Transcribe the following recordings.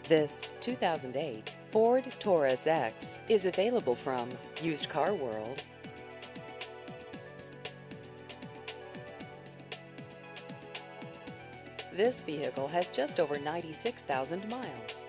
This 2008 Ford Taurus X is available from Used Car World. This vehicle has just over 96,000 miles.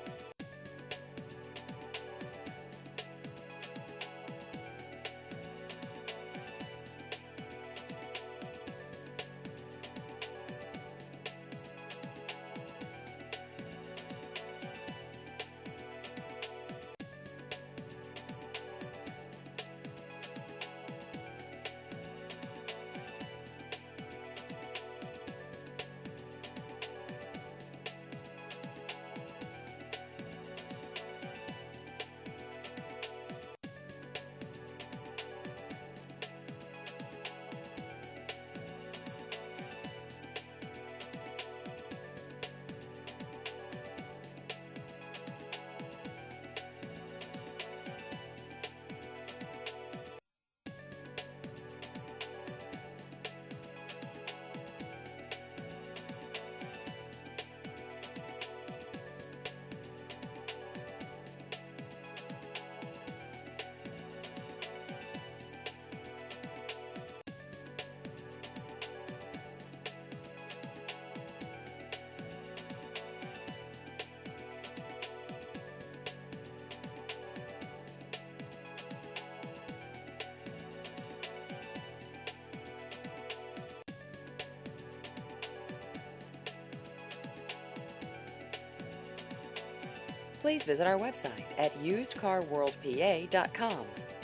Please visit our website at usedcarworldpa.com.